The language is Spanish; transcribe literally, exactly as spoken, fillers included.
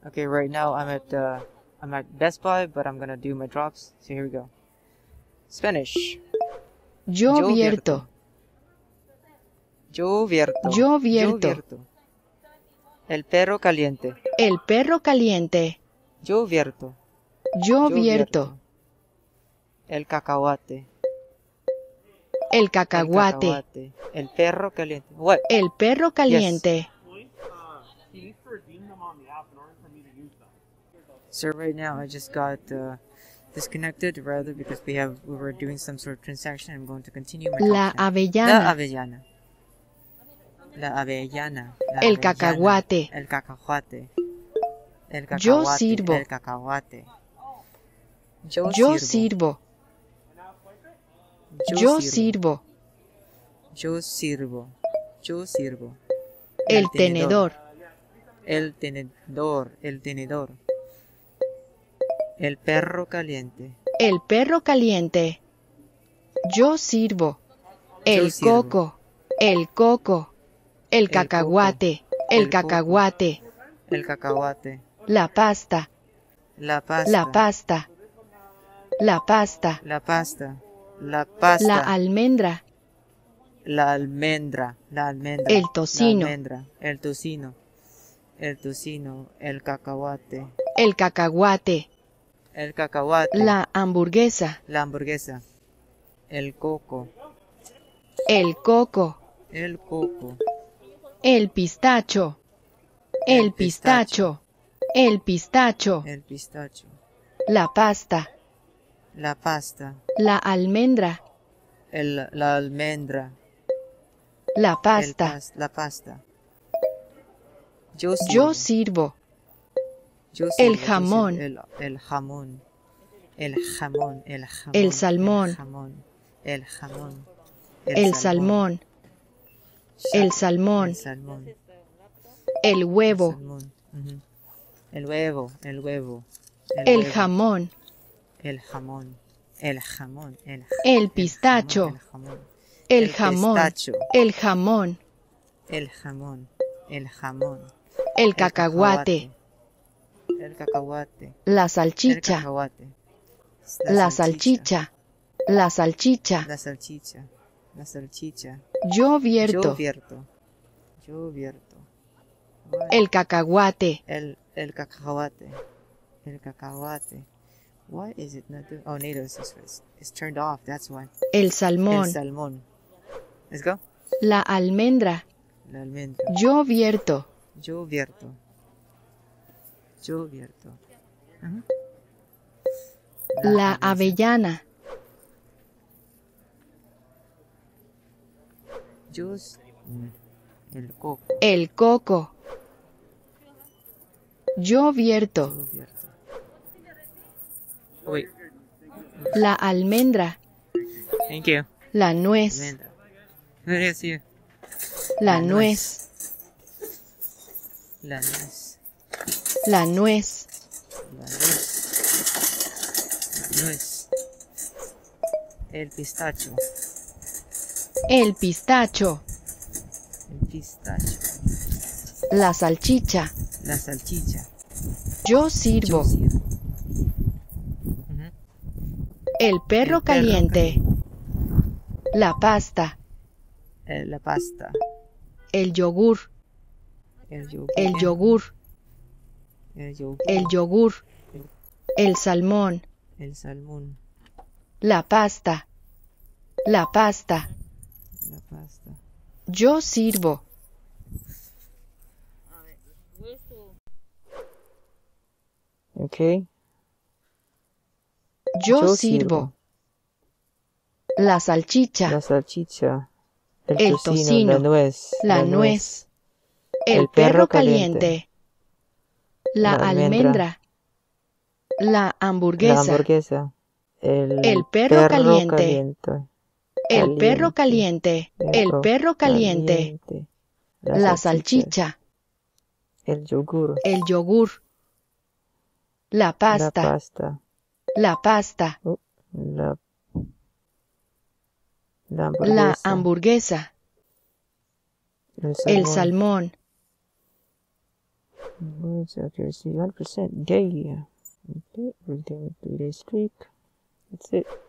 Okay, right now I'm at uh, I'm at Best Buy, but I'm gonna do my drops. So here we go. Spanish. Yo vierto. Yo vierto. Yo vierto. Yo vierto. El perro caliente. El perro caliente. Yo vierto. Yo Yo vierto. El cacahuate. El El cacahuate. cacahuate. El perro caliente. What? El perro caliente. So right now I just got uh, disconnected rather because we have we were doing some sort of transaction. I'm going to continue my La talk now. La avellana. avellana. La avellana. La El avellana. cacahuate. El cacahuate. El cacahuate. Yo sirvo. El cacahuate. Yo, Yo sirvo. sirvo. Yo sirvo. Yo sirvo. Yo sirvo. El tenedor. El tenedor. El tenedor. El perro caliente. El perro caliente. Yo sirvo. El sirvo. coco. El coco. El cacahuate. El El coco. cacahuate. El cacahuate. La pasta. La pasta. La pasta. La pasta. La pasta. La pasta. La almendra. La almendra. La almendra. El tocino. La almendra. El tocino. El tocino. El cacahuate. El cacahuate. El cacahuate. La hamburguesa. La hamburguesa. El coco. El coco. El coco. El pistacho. El pistacho. El pistacho. El pistacho. La pasta. La pasta. La almendra. El, la almendra. La El pasta. pas- la pasta. Yo sirvo. Yo sirvo. Yo el sirvo, yo jamón. sirvo. El, el jamón. El jamón. El jamón. El salmón. El jamón. El jamón. El salmón. El salmón. El salmón. El El huevo. salmón. Ujú. El huevo. El huevo. El huevo. jamón. El jamón. El jamón. El, ja- El pistacho. El jamón. El El jamón. pistacho. El jamón. El jamón. El jamón. El El cacahuate. El cacahuate. La El salchicha. cacahuate. La salchicha. La salchicha. La salchicha. La salchicha. Yo Yo vierto. vierto. Yo vierto. El cacahuate. El, el cacahuate. El cacahuate. Why is it not doing? Oh, NATO is it's, it's turned off. That's why. El El salmón. salmón. Let's go. La almendra. La almendra. Yo vierto. Yo vierto. Yo vierto. Ujú. La avellana. avellana. Yo s- mm, el coco. El coco. Yo vierto. Yo vierto. Wait. La almendra. Thank you. La nuez. Almendra. What is here? La La nuez. La nuez. La nuez. La nuez. La nuez. El pistacho. El pistacho. El pistacho. La salchicha. La salchicha. Yo sirvo. Yo sirvo. Ujú. El perro El perro caliente. La pasta. Eh, la pasta. El yogur. El yogur. El yogur. El yogur. El yogur. El salmón. El salmón. La pasta. La pasta. La pasta. Yo sirvo. Okay. Yo Yo sirvo. La salchicha. La salchicha. El, El tocino, tocino. La nuez. La nuez. El El perro perro caliente. caliente. La La almendra. almendra. La La hamburguesa. hamburguesa. El, El perro caliente. caliente. El perro caliente. El Perro perro caliente. caliente. La salchicha. El yogur. El yogur. La La pasta. pasta. La pasta. Oh, la, la La hamburguesa. hamburguesa. El El salmón. salmón. Words accuracy one hundred percent. Yeah. Okay, we're doing a three day streak. That's it.